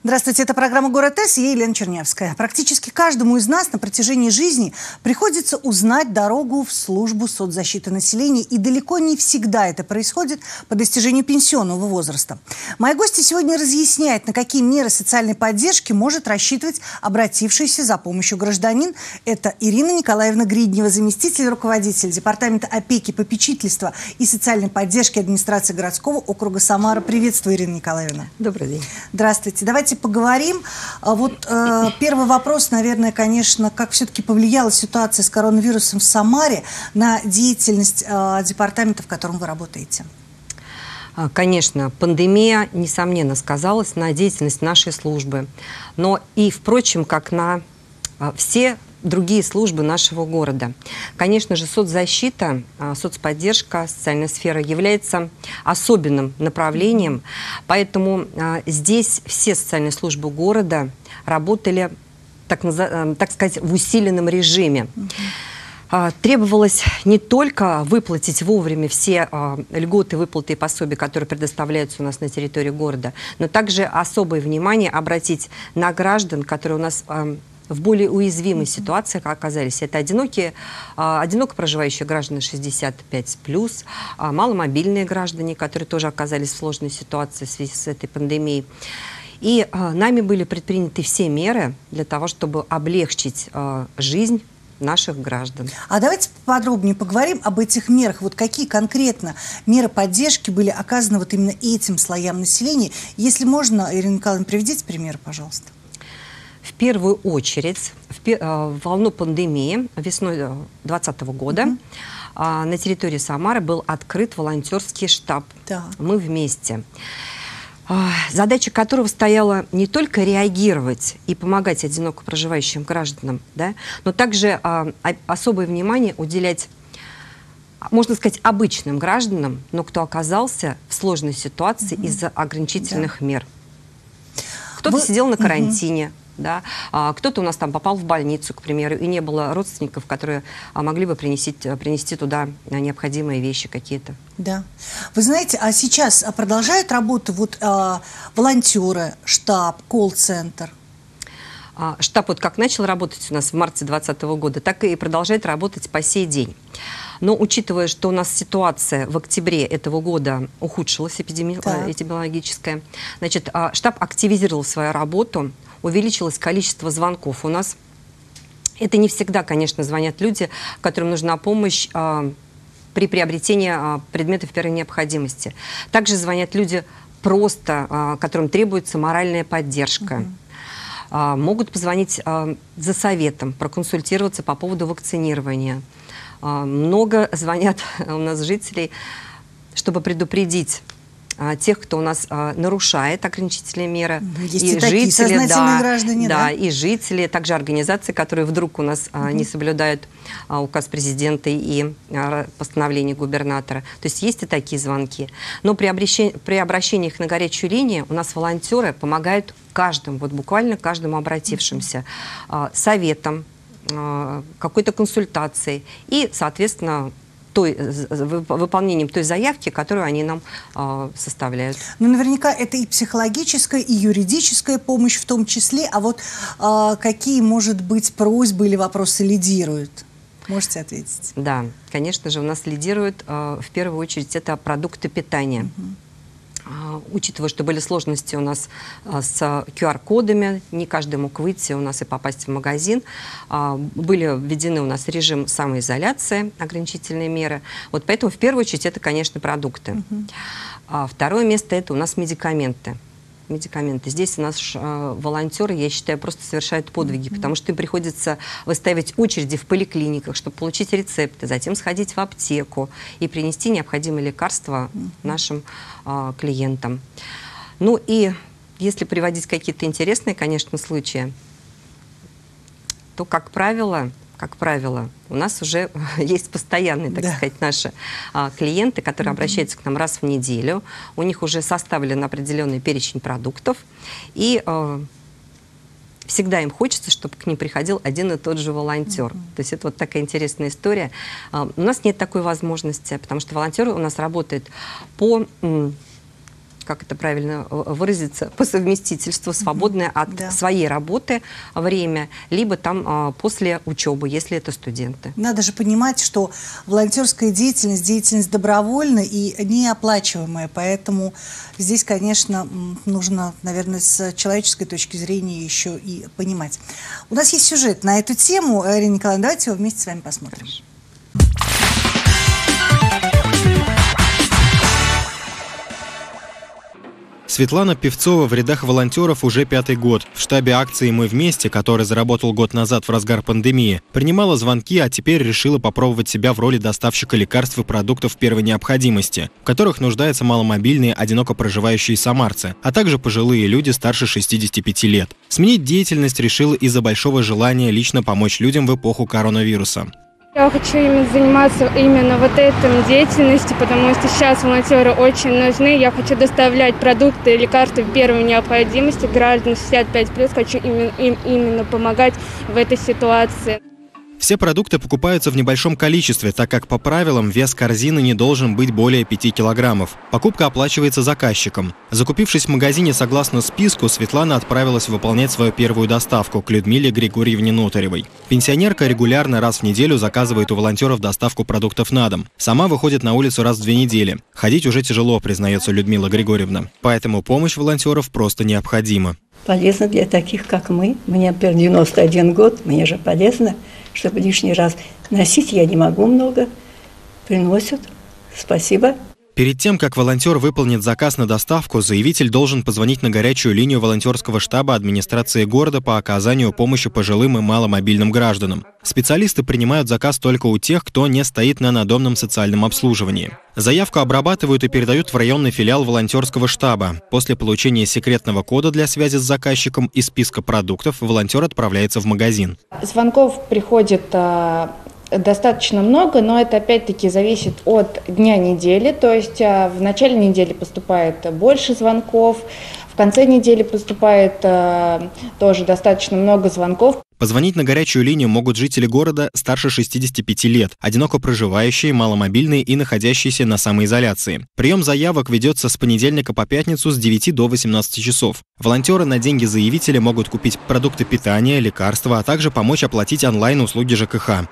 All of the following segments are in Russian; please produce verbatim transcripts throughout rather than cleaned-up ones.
Здравствуйте, это программа «Город С», я Елена Чернявская. Практически каждому из нас на протяжении жизни приходится узнать дорогу в службу соцзащиты населения, и далеко не всегда это происходит по достижению пенсионного возраста. Моя гостья сегодня разъясняет, на какие меры социальной поддержки может рассчитывать обратившийся за помощью гражданин. Это Ирина Николаевна Гриднева, заместитель руководителя Департамента опеки, попечительства и социальной поддержки администрации городского округа Самара. Приветствую, Ирина Николаевна. Добрый день. Здравствуйте. Давайте поговорим. Вот э, первый вопрос, наверное, конечно, как все-таки повлияла ситуация с коронавирусом в Самаре на деятельность э, департамента, в котором вы работаете? Конечно, пандемия, несомненно, сказалась на деятельность нашей службы. Но и, впрочем, как на э, все другие службы нашего города. Конечно же, соцзащита, соцподдержка, социальная сфера является особенным направлением, поэтому а, здесь все социальные службы города работали, так, так сказать, в усиленном режиме. А, требовалось не только выплатить вовремя все а, льготы, выплаты и пособия, которые предоставляются у нас на территории города, но также особое внимание обратить на граждан, которые у нас а, в более уязвимой ситуации оказались. Это одинокие, одиноко проживающие граждане шестьдесят пять плюс, маломобильные граждане, которые тоже оказались в сложной ситуации в связи с этой пандемией. И нами были предприняты все меры для того, чтобы облегчить жизнь наших граждан. А давайте подробнее поговорим об этих мерах. Вот какие конкретно меры поддержки были оказаны вот именно этим слоям населения? Если можно, Ирина Николаевна, приведите пример, пожалуйста. В первую очередь, в, в волну пандемии весной две тысячи двадцатого года mm-hmm. а, на территории Самары был открыт волонтерский штаб. Да. Мы вместе. А, задача которого стояла не только реагировать и помогать одиноко проживающим гражданам, да, но также а, а, особое внимание уделять, можно сказать, обычным гражданам, но кто оказался в сложной ситуации mm-hmm. из-за ограничительных да. мер. Кто-то Вы... сидел на карантине. Mm-hmm. Да? А, кто-то у нас там попал в больницу, к примеру, и не было родственников, которые а, могли бы принести, принести туда необходимые вещи какие-то. Да. Вы знаете, а сейчас продолжают работу вот, а, волонтеры, штаб, колл-центр? А, штаб вот как начал работать у нас в марте двадцатого года, так и продолжает работать по сей день. Но учитывая, что у нас ситуация в октябре этого года ухудшилась, эпидеми... да. эпидемиологическая, значит, а, штаб активизировал свою работу, увеличилось количество звонков у нас. Это не всегда, конечно, звонят люди, которым нужна помощь а, при приобретении а, предметов первой необходимости. Также звонят люди просто, а, которым требуется моральная поддержка. Угу. А, могут позвонить а, за советом, проконсультироваться по поводу вакцинирования. А, много звонят у нас жителей, чтобы предупредить тех, кто у нас а, нарушает ограничительные меры. Есть и, и такие жители, сознательные да, граждане, да, да? И жители, также организации, которые вдруг у нас а, не соблюдают а, указ президента и а, постановление губернатора. То есть есть и такие звонки. Но при, обращении, при обращении их на горячую линию у нас волонтеры помогают каждому, вот буквально каждому обратившимся, а, советом, а, какой-то консультацией и, соответственно, той, выполнением той заявки, которую они нам э, составляют. Ну, наверняка это и психологическая, и юридическая помощь в том числе. А вот э, какие, может быть, просьбы или вопросы лидируют? Можете ответить? Да, конечно же, у нас лидируют э, в первую очередь это продукты питания. Угу. Учитывая, что были сложности у нас с ку ар кодами, не каждый мог выйти у нас и попасть в магазин, были введены у нас режим самоизоляции, ограничительные меры. Вот поэтому в первую очередь это, конечно, продукты. Uh-huh. Второе место это у нас медикаменты. медикаменты. Здесь у нас э, волонтеры, я считаю, просто совершают подвиги, mm-hmm. потому что им приходится выстаивать очереди в поликлиниках, чтобы получить рецепты, затем сходить в аптеку и принести необходимые лекарства mm-hmm. нашим э, клиентам. Ну и если приводить какие-то интересные, конечно, случаи, то, как правило, как правило, у нас уже есть постоянные, так да. сказать, наши а, клиенты, которые mm-hmm. обращаются к нам раз в неделю. У них уже составлен определенный перечень продуктов. И а, всегда им хочется, чтобы к ним приходил один и тот же волонтер. Mm-hmm. То есть это вот такая интересная история. А, у нас нет такой возможности, потому что волонтер у нас работает по... как это правильно выразиться, по совместительству, свободное mm-hmm. от да. своей работы время, либо там а, после учебы, если это студенты. Надо же понимать, что волонтерская деятельность, деятельность добровольная и неоплачиваемая, поэтому здесь, конечно, нужно, наверное, с человеческой точки зрения еще и понимать. У нас есть сюжет на эту тему. Ирина Николаевна, давайте его вместе с вами посмотрим. Светлана Певцова в рядах волонтеров уже пятый год. В штабе акции «Мы вместе», который заработал год назад в разгар пандемии, принимала звонки, а теперь решила попробовать себя в роли доставщика лекарств и продуктов первой необходимости, в которых нуждаются маломобильные, одиноко проживающие самарцы, а также пожилые люди старше шестидесяти пяти лет. Сменить деятельность решила из-за большого желания лично помочь людям в эпоху коронавируса. Я хочу именно заниматься именно вот этой деятельностью, потому что сейчас волонтеры очень нужны. Я хочу доставлять продукты и лекарства первой необходимости граждан шестьдесят пять плюс. Хочу им, им именно помогать в этой ситуации. Все продукты покупаются в небольшом количестве, так как по правилам вес корзины не должен быть более пяти килограммов. Покупка оплачивается заказчиком. Закупившись в магазине согласно списку, Светлана отправилась выполнять свою первую доставку к Людмиле Григорьевне Нотаревой. Пенсионерка регулярно раз в неделю заказывает у волонтеров доставку продуктов на дом. Сама выходит на улицу раз в две недели. Ходить уже тяжело, признается Людмила Григорьевна. Поэтому помощь волонтеров просто необходима. Полезно для таких, как мы. Мне, например, девяносто один год, мне же полезно, чтобы лишний раз носить я не могу много. Приносят. Спасибо. Перед тем, как волонтер выполнит заказ на доставку, заявитель должен позвонить на горячую линию волонтерского штаба администрации города по оказанию помощи пожилым и маломобильным гражданам. Специалисты принимают заказ только у тех, кто не стоит на надомном социальном обслуживании. Заявку обрабатывают и передают в районный филиал волонтерского штаба. После получения секретного кода для связи с заказчиком и списка продуктов волонтер отправляется в магазин. Звонков приходит достаточно много, но это опять-таки зависит от дня недели, то есть в начале недели поступает больше звонков, в конце недели поступает тоже достаточно много звонков. Позвонить на горячую линию могут жители города старше шестидесяти пяти лет, одиноко проживающие, маломобильные и находящиеся на самоизоляции. Прием заявок ведется с понедельника по пятницу с девяти до восемнадцати часов. Волонтеры на деньги заявителя могут купить продукты питания, лекарства, а также помочь оплатить онлайн-услуги ЖКХ.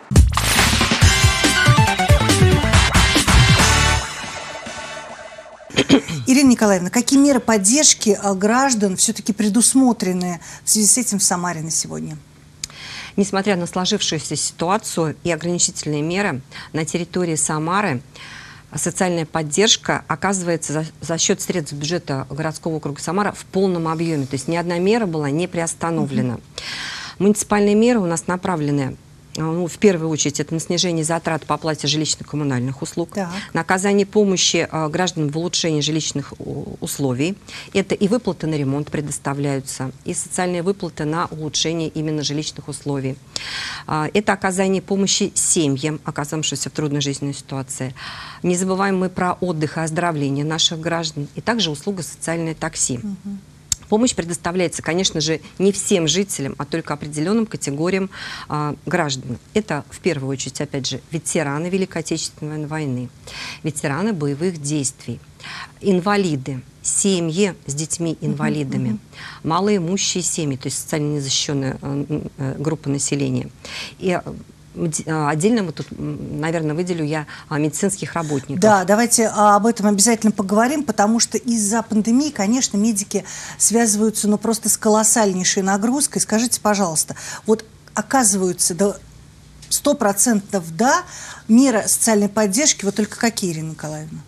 Ирина Николаевна, какие меры поддержки граждан все-таки предусмотрены в связи с этим в Самаре на сегодня? Несмотря на сложившуюся ситуацию и ограничительные меры, на территории Самары социальная поддержка оказывается за, за счет средств бюджета городского округа Самара в полном объеме. То есть ни одна мера была не приостановлена. Mm-hmm. Муниципальные меры у нас направлены, ну, в первую очередь, это на снижение затрат по оплате жилищно-коммунальных услуг, так. на оказание помощи э, гражданам в улучшении жилищных условий. Это и выплаты на ремонт предоставляются, и социальные выплаты на улучшение именно жилищных условий. Э, это оказание помощи семьям, оказавшимся в трудной жизненной ситуации. Не забываем мы про отдых и оздоровление наших граждан, и также услуга социальное такси. Угу. Помощь предоставляется, конечно же, не всем жителям, а только определенным категориям а, граждан. Это, в первую очередь, опять же, ветераны Великой Отечественной войны, ветераны боевых действий, инвалиды, семьи с детьми-инвалидами, uh-huh, uh-huh. малоимущие семьи, то есть социально незащищенная э, э, группа населения. И отдельно мы тут, наверное, выделю я медицинских работников. Да, давайте об этом обязательно поговорим, потому что из-за пандемии, конечно, медики связываются, ну, просто с колоссальнейшей нагрузкой. Скажите, пожалуйста, вот оказываются до сто процентов да, меры социальной поддержки, вот только какие, Ирина Николаевна?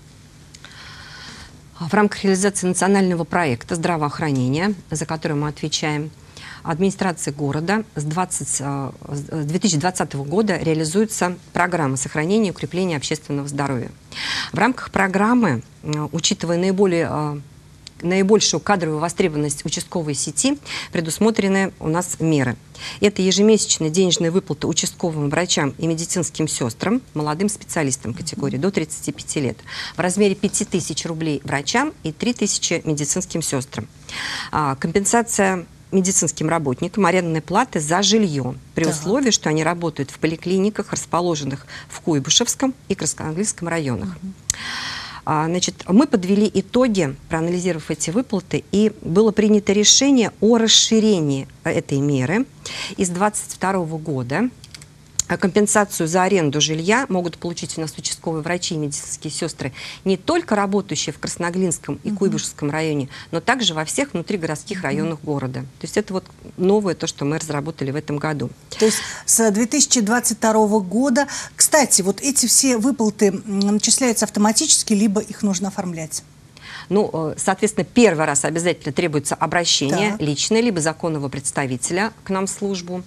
В рамках реализации национального проекта здравоохранения, за который мы отвечаем, администрации города с, двадцать, с две тысячи двадцатого года реализуется программа сохранения и укрепления общественного здоровья. В рамках программы, учитывая наиболее, наибольшую кадровую востребованность участковой сети, предусмотрены у нас меры. Это ежемесячные денежные выплаты участковым врачам и медицинским сестрам, молодым специалистам категории до тридцати пяти лет, в размере пяти тысяч рублей врачам и трёх тысяч медицинским сестрам. Компенсация медицинским работникам арендной платы за жилье, при да. условии, что они работают в поликлиниках, расположенных в Куйбышевском и Красноанглийском районах. А, значит, мы подвели итоги, проанализировав эти выплаты, и было принято решение о расширении этой меры. И с две тысячи двадцать второго года компенсацию за аренду жилья могут получить у нас участковые врачи и медицинские сестры, не только работающие в Красноглинском и Куйбышевском районе, но также во всех внутригородских районах города. То есть это вот новое, то, что мы разработали в этом году. То есть с две тысячи двадцать второго года, кстати, вот эти все выплаты начисляются автоматически, либо их нужно оформлять? Ну, соответственно, первый раз обязательно требуется обращение Так. личное, либо законного представителя к нам в службу.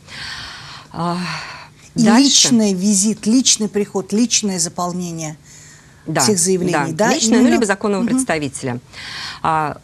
И Дальше. личный визит, личный приход, личное заполнение Да, всех заявлений. да, Да, личное, именно... ну, либо законного Угу. представителя. А,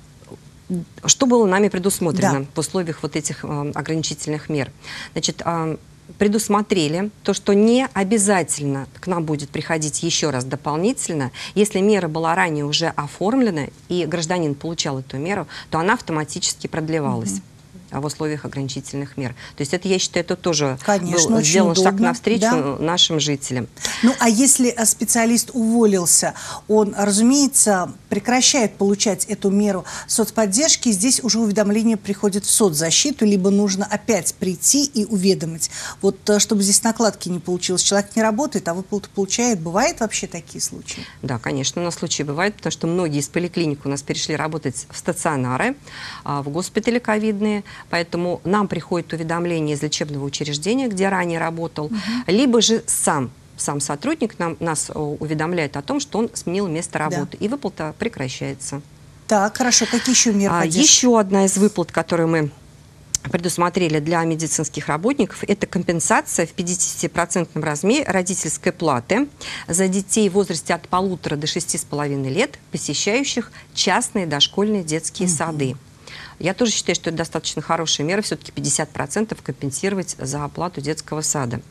что было нами предусмотрено Да. в условиях вот этих а, ограничительных мер? Значит, а, предусмотрели то, что не обязательно к нам будет приходить еще раз дополнительно. Если мера была ранее уже оформлена, и гражданин получал эту меру, то она автоматически продлевалась. Угу. В условиях ограничительных мер. То есть это, я считаю, это тоже Конечно, был сделан удобно, шаг навстречу да. нашим жителям. Ну, а если специалист уволился, он, разумеется, прекращает получать эту меру соцподдержки, здесь уже уведомление приходит в соцзащиту, либо нужно опять прийти и уведомить. Вот чтобы здесь накладки не получилось, человек не работает, а выплату получает. Бывают вообще такие случаи? Да, конечно, у нас случаи бывают, потому что многие из поликлиник у нас перешли работать в стационары, в госпитали ковидные. Поэтому нам приходит уведомление из лечебного учреждения, где ранее работал, угу. либо же сам, сам сотрудник нам, нас уведомляет о том, что он сменил место работы, да. и выплата прекращается. Так, хорошо. Какие еще меры поддержки? А, еще одна из выплат, которую мы предусмотрели для медицинских работников, это компенсация в пятидесятипроцентном размере родительской платы за детей в возрасте от полутора до шести с половиной лет, посещающих частные дошкольные детские угу. сады. Я тоже считаю, что это достаточно хорошая мера, все-таки пятьдесят процентов компенсировать за оплату детского сада.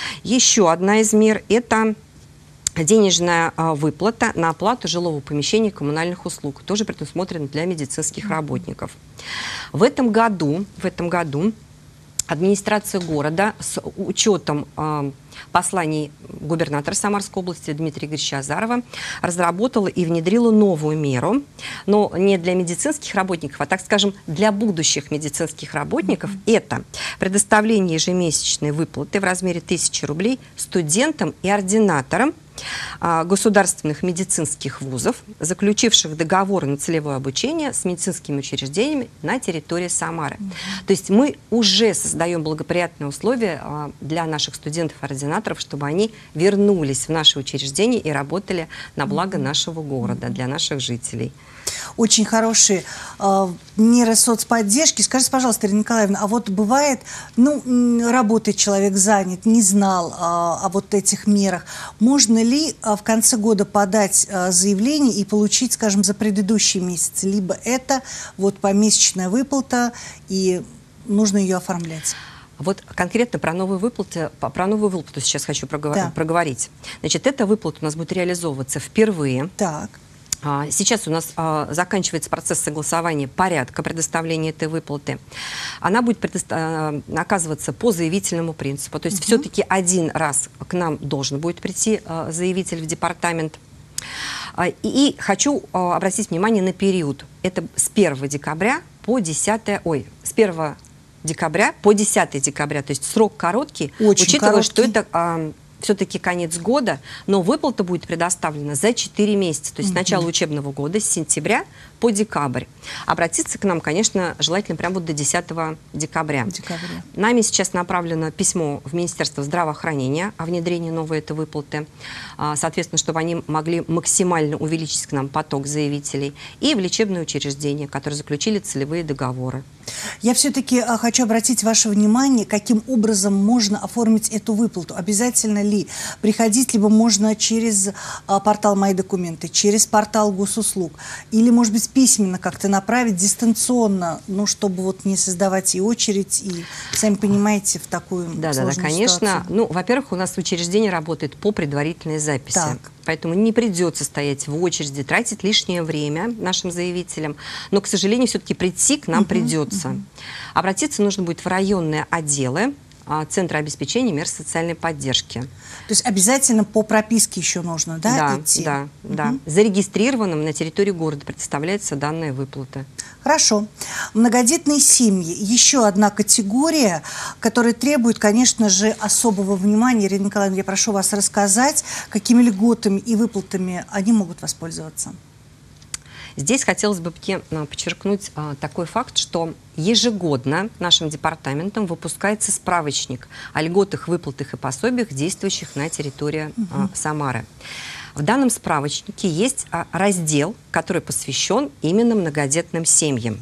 Еще одна из мер – это денежная а, выплата на оплату жилого помещения и коммунальных услуг, тоже предусмотрена для медицинских работников. В этом году, в этом году администрация города с учетом э, посланий губернатора Самарской области Дмитрия Игоревича Азарова разработала и внедрила новую меру, но не для медицинских работников, а, так скажем, для будущих медицинских работников. Mm-hmm. Это предоставление ежемесячной выплаты в размере тысячи рублей студентам и ординаторам государственных медицинских вузов, заключивших договоры на целевое обучение с медицинскими учреждениями на территории Самары. Mm-hmm. То есть мы уже создаем благоприятные условия для наших студентов-ординаторов, чтобы они вернулись в наши учреждения и работали на благо mm-hmm. нашего города, для наших жителей. Очень хорошие э, меры соцподдержки. Скажите, пожалуйста, Ирина Николаевна, а вот бывает, ну, работает человек занят, не знал э, о вот этих мерах. Можно ли э, в конце года подать э, заявление и получить, скажем, за предыдущие месяцы? Либо это вот помесячная выплата, и нужно ее оформлять? Вот конкретно про новую выплату, про новую выплату сейчас хочу проговор да. проговорить. Значит, эта выплата у нас будет реализовываться впервые. Так. Сейчас у нас а, заканчивается процесс согласования порядка предоставления этой выплаты. Она будет предостав... оказываться по заявительному принципу. То есть угу. все-таки один раз к нам должен будет прийти а, заявитель в департамент. А, и, и хочу а, обратить внимание на период. Это с первого декабря по десятое... Ой, с первого декабря по десятое декабря. То есть срок короткий, очень учитывая, короткий. что это... А, все-таки конец года, но выплата будет предоставлена за четыре месяца, то есть mm-hmm. с начала учебного года, с сентября по декабрь. Обратиться к нам, конечно, желательно прямо вот до десятого декабря. Декабря. Нами сейчас направлено письмо в Министерство здравоохранения о внедрении новой этой выплаты, соответственно, чтобы они могли максимально увеличить к нам поток заявителей, и в лечебные учреждения, которые заключили целевые договоры. Я все-таки хочу обратить ваше внимание, каким образом можно оформить эту выплату. Обязательно ли приходить, либо можно через а, портал «Мои документы», через портал госуслуг, или, может быть, письменно как-то направить, дистанционно, ну, чтобы вот не создавать и очередь, и, сами понимаете, в такую да, сложную да, да, конечно. ситуацию. Ну, во-первых, у нас учреждение работает по предварительной записи. Так. Поэтому не придется стоять в очереди, тратить лишнее время нашим заявителям. Но, к сожалению, все-таки прийти к нам uh-huh, придется. Uh-huh. Обратиться нужно будет в районные отделы Центра обеспечения мер социальной поддержки. То есть обязательно по прописке еще нужно, да, да, идти? Да, угу. да. Зарегистрированным на территории города предоставляются данные выплаты. Хорошо. Многодетные семьи. Еще одна категория, которая требует, конечно же, особого внимания. Ирина Николаевна, я прошу вас рассказать, какими льготами и выплатами они могут воспользоваться. Здесь хотелось бы подчеркнуть а, такой факт, что ежегодно нашим департаментом выпускается справочник о льготах, выплатах и пособиях, действующих на территории угу. а, Самары. В данном справочнике есть а, раздел, который посвящен именно многодетным семьям.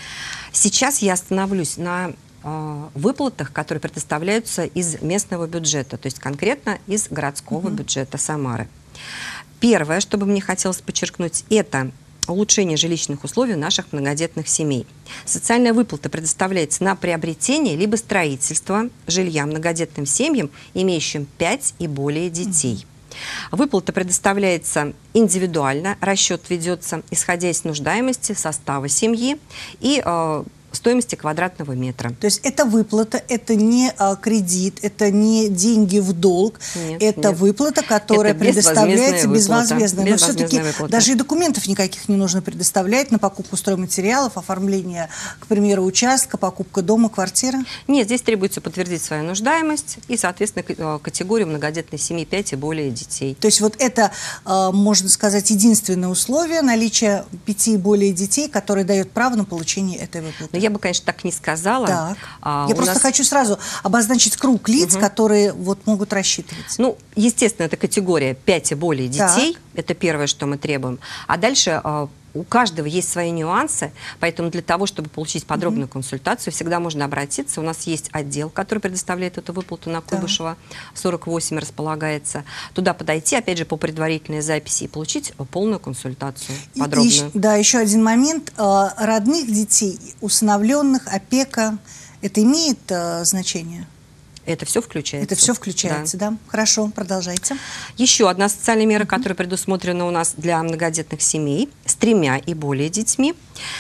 Сейчас я остановлюсь на а, выплатах, которые предоставляются из местного бюджета, то есть конкретно из городского угу. бюджета Самары. Первое, что бы мне хотелось подчеркнуть, это улучшение жилищных условий наших многодетных семей. Социальная выплата предоставляется на приобретение либо строительство жилья многодетным семьям, имеющим пять и более детей. Выплата предоставляется индивидуально, расчет ведется, исходя из нуждаемости, состава семьи и э, стоимости квадратного метра. То есть это выплата, это не а, кредит, это не деньги в долг, нет, это нет. выплата, которая это предоставляется безвозмездно. Но все-таки даже и документов никаких не нужно предоставлять на покупку стройматериалов, оформление, к примеру, участка, покупка дома, квартиры? Нет, здесь требуется подтвердить свою нуждаемость и, соответственно, категорию многодетной семьи пять и более детей. То есть вот это, можно сказать, единственное условие наличия пяти и более детей, которое дает право на получение этой выплаты. Я бы, конечно, так не сказала. Так. А, Я просто нас... хочу сразу обозначить круг лиц, угу. которые вот могут рассчитывать. Ну, естественно, это категория пять и более детей. Так. Это первое, что мы требуем. А дальше а, у каждого есть свои нюансы, поэтому для того, чтобы получить подробную угу. консультацию, всегда можно обратиться. У нас есть отдел, который предоставляет эту выплату на Куйбышева, сорок восемь располагается. Туда подойти, опять же, по предварительной записи и получить полную консультацию, подробную. И, да, еще один момент. Родных детей, усыновленных, опека, это имеет значение? Это все включается. Это все включается, да. да? Хорошо, продолжайте. Еще одна социальная мера, uh-huh. которая предусмотрена у нас для многодетных семей с тремя и более детьми,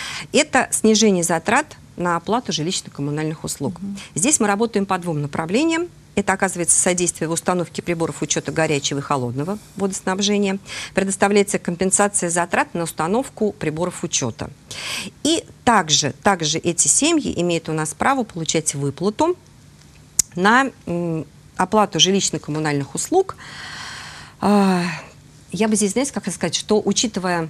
это снижение затрат на оплату жилищно-коммунальных услуг. Uh-huh. Здесь мы работаем по двум направлениям. Это, оказывается, содействие в установке приборов учета горячего и холодного водоснабжения. Предоставляется компенсация затрат на установку приборов учета. И также, также эти семьи имеют у нас право получать выплату на оплату жилищно-коммунальных услуг. Я бы здесь, знаете, как сказать, что, учитывая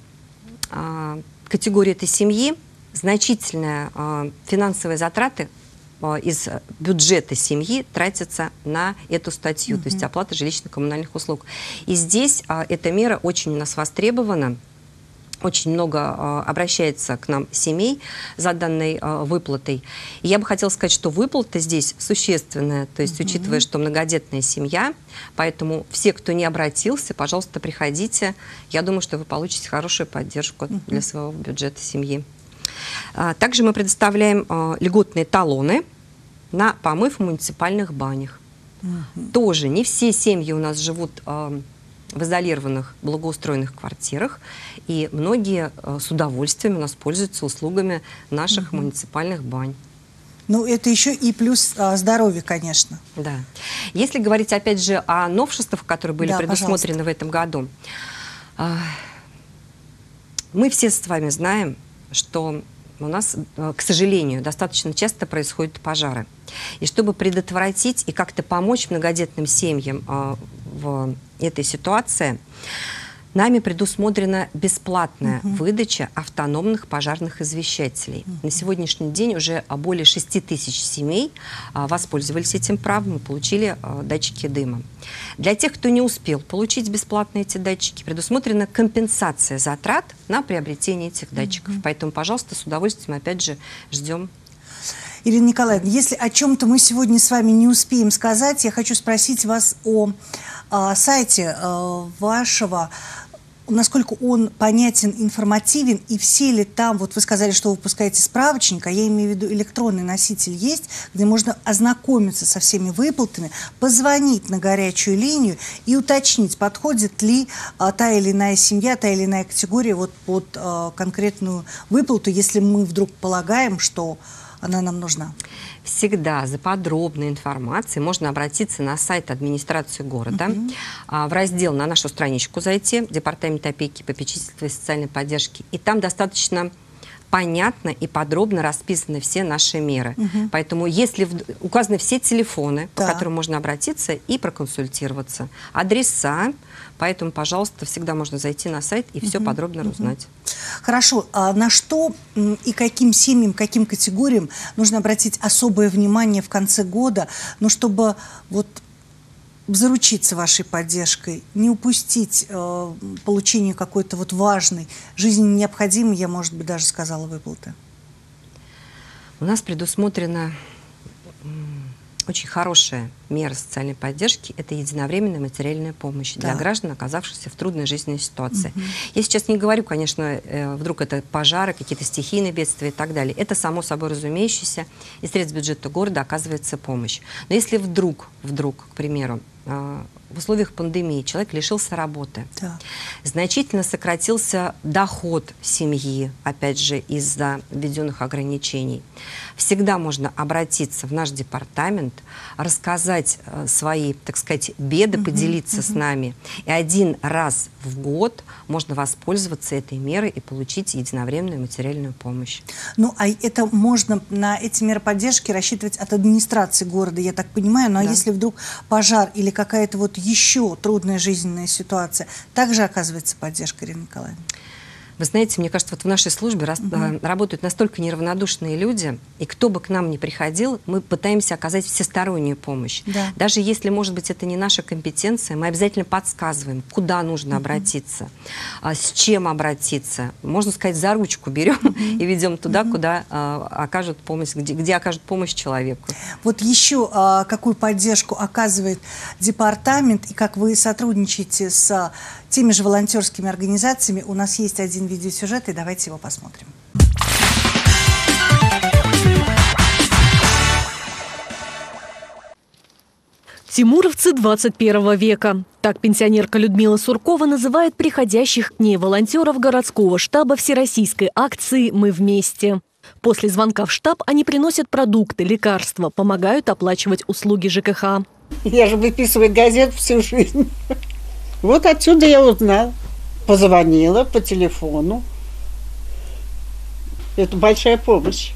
категорию этой семьи, значительные финансовые затраты из бюджета семьи тратятся на эту статью, mm-hmm. то есть оплата жилищно-коммунальных услуг. И здесь эта мера очень у нас востребована. Очень много э, обращается к нам семей за данной э, выплатой. И я бы хотела сказать, что выплата здесь существенная, то есть, mm-hmm. учитывая, что многодетная семья, поэтому все, кто не обратился, пожалуйста, приходите. Я думаю, что вы получите хорошую поддержку mm-hmm. для своего бюджета семьи. А, также мы предоставляем э, льготные талоны на помыв в муниципальных банях. Mm-hmm. Тоже не все семьи у нас живут э, в изолированных, благоустроенных квартирах, и многие э, с удовольствием у нас пользуются услугами наших угу. муниципальных бань. Ну, это еще и плюс а, здоровья, конечно. Да. Если говорить, опять же, о новшествах, которые были да, предусмотрены пожалуйста. в этом году, э, мы все с вами знаем, что у нас, к сожалению, достаточно часто происходят пожары. И чтобы предотвратить и как-то помочь многодетным семьям э, в этой ситуации, нами предусмотрена бесплатная uh-huh. выдача автономных пожарных извещателей. Uh-huh. На сегодняшний день уже более шести тысяч семей а, воспользовались этим правом и получили а, датчики дыма. Для тех, кто не успел получить бесплатно эти датчики, предусмотрена компенсация затрат на приобретение этих датчиков. Uh-huh. Поэтому, пожалуйста, с удовольствием, опять же, ждем. Ирина Николаевна, если о чем-то мы сегодня с вами не успеем сказать, я хочу спросить вас о, о сайте о, вашего насколько он понятен, информативен, и все ли там, вот вы сказали, что вы выпускаете справочник, а я имею в виду электронный носитель есть, где можно ознакомиться со всеми выплатами, позвонить на горячую линию и уточнить, подходит ли а, та или иная семья, та или иная категория вот под а, конкретную выплату, если мы вдруг полагаем, что она нам нужна. Всегда за подробной информацией можно обратиться на сайт администрации города, uh-huh. а, в раздел на нашу страничку зайти, Департамент опеки, попечительства и социальной поддержки, и там достаточно понятно и подробно расписаны все наши меры. Uh-huh. Поэтому если в, указаны все телефоны, да. по которым можно обратиться и проконсультироваться, адреса, поэтому, пожалуйста, всегда можно зайти на сайт и uh-huh. все подробно uh-huh. узнать. Хорошо. А на что и каким семьям, каким категориям нужно обратить особое внимание в конце года, ну, чтобы вот заручиться вашей поддержкой, не упустить э, получение какой-то вот важной, жизненно необходимой, я, может быть, даже сказала, выплаты? У нас предусмотрена очень хорошая мера социальной поддержки – это единовременная материальная помощь да. для граждан, оказавшихся в трудной жизненной ситуации. Угу. Я сейчас не говорю, конечно, э, вдруг это пожары, какие-то стихийные бедствия и так далее. Это само собой разумеющееся, из средств бюджета города оказывается помощь. Но если вдруг, вдруг, к примеру, э, в условиях пандемии человек лишился работы, да. значительно сократился доход семьи, опять же, из-за введенных ограничений, всегда можно обратиться в наш департамент, рассказать э, свои, так сказать, беды, uh-huh, поделиться uh-huh. с нами. И один раз в год можно воспользоваться этой мерой и получить единовременную материальную помощь. Ну, а это можно на эти меры поддержки рассчитывать от администрации города, я так понимаю. Ну, а да. если вдруг пожар или какая-то вот еще трудная жизненная ситуация, также оказывается поддержка, Ирина Николаевна? Вы знаете, мне кажется, вот в нашей службе рас, угу. работают настолько неравнодушные люди, и кто бы к нам ни приходил, мы пытаемся оказать всестороннюю помощь. Да. Даже если, может быть, это не наша компетенция, мы обязательно подсказываем, куда нужно угу. обратиться, а, с чем обратиться. Можно сказать, за ручку берем угу. и ведем туда, угу. куда а, окажут помощь, где, где окажут помощь человеку. Вот еще а, какую поддержку оказывает департамент, и как вы сотрудничаете с теми же волонтерскими организациями. У нас есть один видеосюжет, и давайте его посмотрим. Тимуровцы двадцать первого века. Так пенсионерка Людмила Суркова называет приходящих к ней волонтеров городского штаба всероссийской акции «Мы вместе». После звонка в штаб они приносят продукты, лекарства, помогают оплачивать услуги ЖКХ. Я же выписываю газет всю жизнь. Вот отсюда я узнала. Позвонила по телефону. Это большая помощь.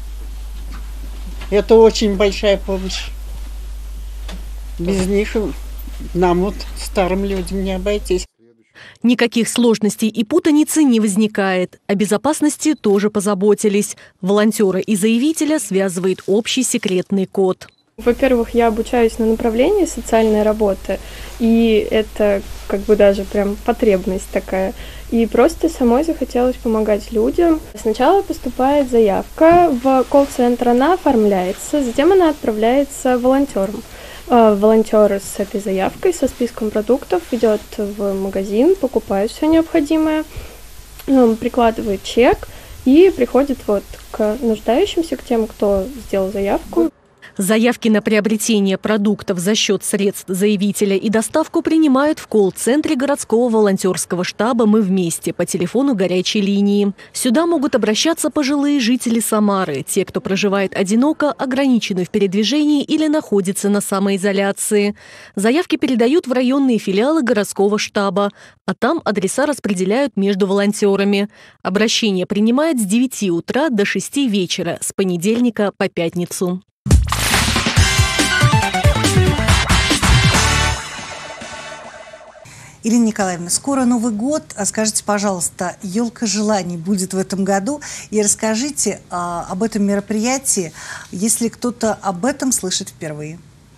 Это очень большая помощь. Без них нам, вот, старым людям, не обойтись. Никаких сложностей и путаницы не возникает. О безопасности тоже позаботились. Волонтера и заявителя связывает общий секретный код. Во-первых, я обучаюсь на направлении социальной работы, и это как бы даже прям потребность такая. И просто самой захотелось помогать людям. Сначала поступает заявка в колл-центр, она оформляется, затем она отправляется волонтерам. Волонтер с этой заявкой, со списком продуктов идет в магазин, покупает все необходимое, прикладывает чек и приходит вот к нуждающимся, к тем, кто сделал заявку. Заявки на приобретение продуктов за счет средств заявителя и доставку принимают в колл-центре городского волонтерского штаба «Мы вместе» по телефону горячей линии. Сюда могут обращаться пожилые жители Самары, те, кто проживает одиноко, ограничены в передвижении или находится на самоизоляции. Заявки передают в районные филиалы городского штаба, а там адреса распределяют между волонтерами. Обращение принимают с девяти утра до шести вечера, с понедельника по пятницу. Ирина Николаевна, скоро Новый год. А скажите, пожалуйста, елка желаний будет в этом году. И расскажите а, об этом мероприятии, если кто-то об этом слышит впервые.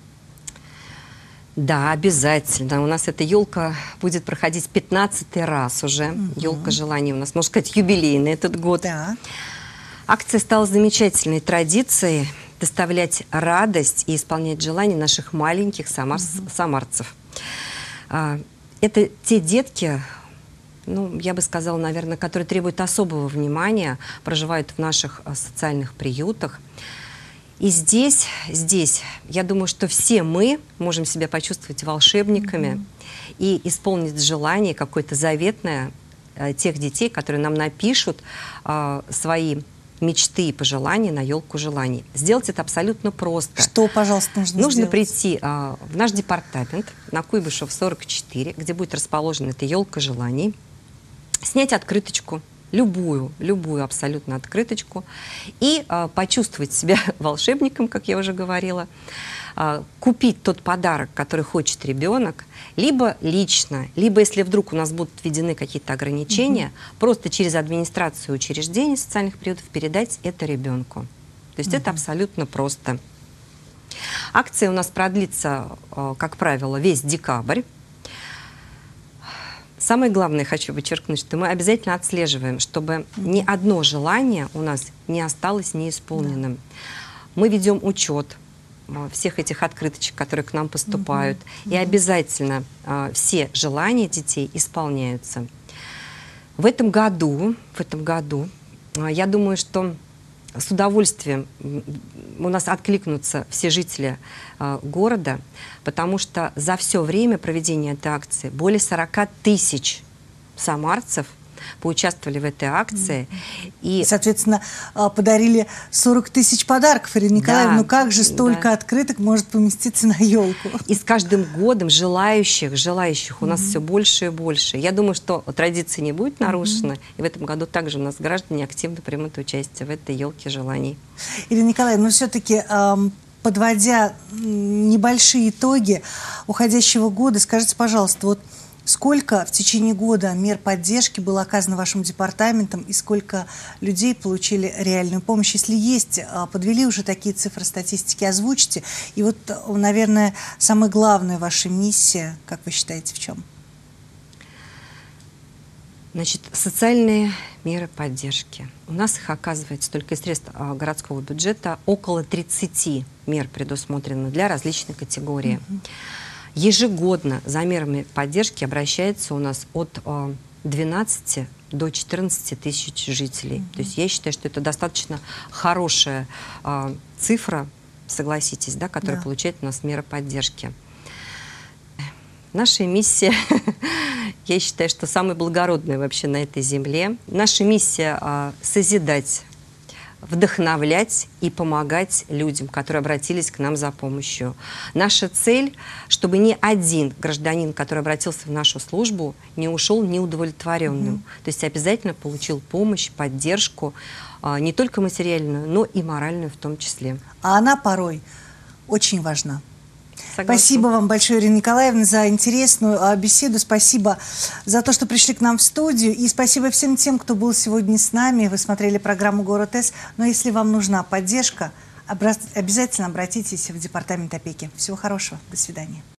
Да, обязательно. У нас эта елка будет проходить пятнадцатый раз уже. Угу. Елка желаний у нас, можно сказать, юбилейный этот год. Да. Акция стала замечательной традицией доставлять радость и исполнять желания наших маленьких самар... угу. самарцев. Это те детки, ну, я бы сказала, наверное, которые требуют особого внимания, проживают в наших а, социальных приютах. И здесь, здесь, я думаю, что все мы можем себя почувствовать волшебниками mm-hmm. и исполнить желание какое-то заветное а, тех детей, которые нам напишут а, свои мечты и пожелания на елку желаний. Сделать это абсолютно просто. Что, пожалуйста, нужно Нужно сделать? прийти а, в наш департамент на Куйбышев сорок четыре, где будет расположена эта елка желаний, снять открыточку, любую, любую абсолютно открыточку, и а, почувствовать себя волшебником, как я уже говорила, а, купить тот подарок, который хочет ребенок, либо лично, либо, если вдруг у нас будут введены какие-то ограничения, mm-hmm. просто через администрацию учреждений социальных приютов передать это ребенку. То есть mm-hmm. это абсолютно просто. Акция у нас продлится, как правило, весь декабрь. Самое главное, хочу подчеркнуть, что мы обязательно отслеживаем, чтобы mm-hmm. ни одно желание у нас не осталось неисполненным. Mm-hmm. Мы ведем учет всех этих открыточек, которые к нам поступают, mm-hmm. и обязательно а, все желания детей исполняются. В этом году, в этом году, а, я думаю, что с удовольствием у нас откликнутся все жители а, города, потому что за все время проведения этой акции более сорока тысяч самарцев поучаствовали в этой акции. Mm-hmm. И, соответственно, подарили сорок тысяч подарков. Ирина Николаевна, да, ну как же столько да. открыток может поместиться на елку? И с каждым годом желающих, желающих у нас mm-hmm. все больше и больше. Я думаю, что традиция не будет нарушена. Mm-hmm. И в этом году также у нас граждане активно примут участие в этой елке желаний. Ирина Николаевна, но все-таки... Эм... подводя небольшие итоги уходящего года, скажите, пожалуйста, вот сколько в течение года мер поддержки было оказано вашим департаментом и сколько людей получили реальную помощь? Если есть, подвели уже такие цифры статистики, озвучьте. И вот, наверное, самая главная ваша миссия, как вы считаете, в чем? Значит, социальные меры поддержки. У нас их оказывается только из средств городского бюджета около тридцати мер предусмотрено для различных категорий. Mm-hmm. Ежегодно за мерами поддержки обращается у нас от двенадцати до четырнадцати тысяч жителей. Mm-hmm. То есть я считаю, что это достаточно хорошая а, цифра, согласитесь, да, которая yeah. получает у нас меры поддержки. Наша миссия, я считаю, что самая благородная вообще на этой земле. Наша миссия а, созидать, вдохновлять и помогать людям, которые обратились к нам за помощью. Наша цель, чтобы ни один гражданин, который обратился в нашу службу, не ушел неудовлетворенным. Mm-hmm. То есть обязательно получил помощь, поддержку, а, не только материальную, но и моральную в том числе. А она порой очень важна. Согласна. Спасибо вам большое, Ирина Николаевна, за интересную а, беседу. Спасибо за то, что пришли к нам в студию. И спасибо всем тем, кто был сегодня с нами. Вы смотрели программу «Город С». Но если вам нужна поддержка, обра- обязательно обратитесь в департамент опеки. Всего хорошего. До свидания.